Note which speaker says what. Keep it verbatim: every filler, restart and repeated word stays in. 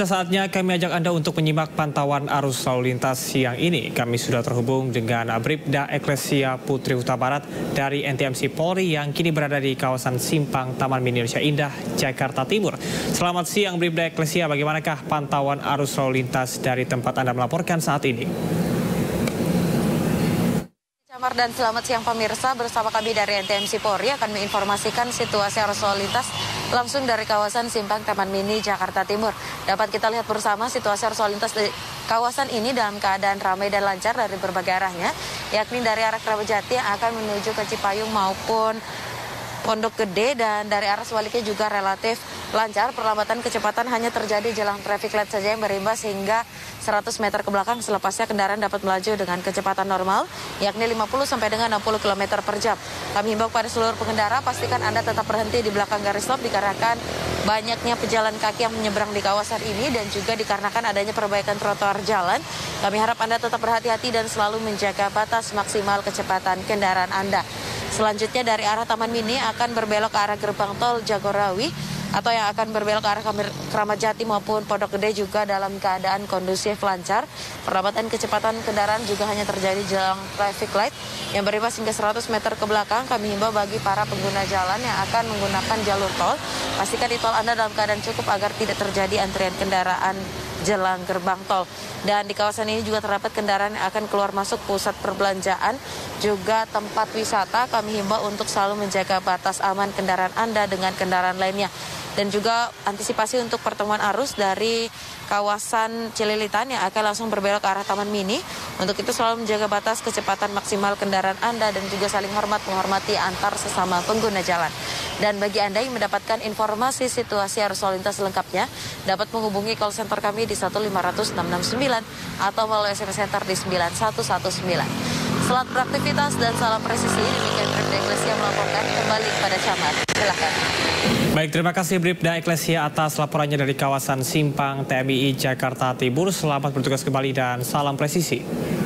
Speaker 1: Pemirsa, saatnya kami ajak Anda untuk menyimak pantauan arus lalu lintas siang ini. Kami sudah terhubung dengan Bribda Eklesia Putri Huta Barat dari N T M C Polri yang kini berada di kawasan Simpang Taman Mini Indonesia Indah, Jakarta Timur. Selamat siang Bribda Eklesia, bagaimanakah pantauan arus lalu lintas dari tempat Anda melaporkan saat ini?
Speaker 2: Dan selamat siang pemirsa, bersama kami dari N T M C Polri akan menginformasikan situasi arus lalu lintas langsung dari kawasan Simpang Taman Mini Jakarta Timur. Dapat kita lihat bersama situasi arus lalu lintas di kawasan ini dalam keadaan ramai dan lancar dari berbagai arahnya, yakni dari arah Kramat Jati yang akan menuju ke Cipayung maupun Pondok Gede, dan dari arah sebaliknya juga relatif lancar. Perlambatan kecepatan hanya terjadi jelang traffic light saja yang berimbas hingga seratus meter ke belakang. Selepasnya kendaraan dapat melaju dengan kecepatan normal, yakni lima puluh sampai dengan enam puluh kilometer per jam. Kami himbau pada seluruh pengendara, pastikan Anda tetap berhenti di belakang garis stop dikarenakan banyaknya pejalan kaki yang menyeberang di kawasan ini dan juga dikarenakan adanya perbaikan trotoar jalan. Kami harap Anda tetap berhati-hati dan selalu menjaga batas maksimal kecepatan kendaraan Anda. Selanjutnya dari arah Taman Mini akan berbelok ke arah gerbang tol Jagorawi atau yang akan berbelok ke arah Kramat Jati maupun Pondok Gede juga dalam keadaan kondusif lancar. Perlambatan kecepatan kendaraan juga hanya terjadi jelang traffic light yang berimbas hingga seratus meter ke belakang. Kami himbau bagi para pengguna jalan yang akan menggunakan jalur tol, pastikan di tol Anda dalam keadaan cukup agar tidak terjadi antrian kendaraan jelang gerbang tol. Dan di kawasan ini juga terdapat kendaraan yang akan keluar masuk pusat perbelanjaan, juga tempat wisata. Kami himbau untuk selalu menjaga batas aman kendaraan Anda dengan kendaraan lainnya. Dan juga antisipasi untuk pertemuan arus dari kawasan Cililitan yang akan langsung berbelok ke arah Taman Mini. Untuk itu selalu menjaga batas kecepatan maksimal kendaraan Anda dan juga saling hormat menghormati antar sesama pengguna jalan. Dan bagi Anda yang mendapatkan informasi situasi arus lalu lintas lengkapnya, dapat menghubungi call center kami di satu lima nol nol enam enam sembilan atau melalui S M S Center di sembilan satu satu sembilan. Selamat beraktivitas dan salam presisi. Demikian Bribda Eklesia melaporkan, kembali kepada Camat. Silakan.
Speaker 1: Baik, terima kasih Bribda Eklesia atas laporannya dari kawasan Simpang T M I Jakarta Timur. Selamat bertugas kembali dan salam presisi.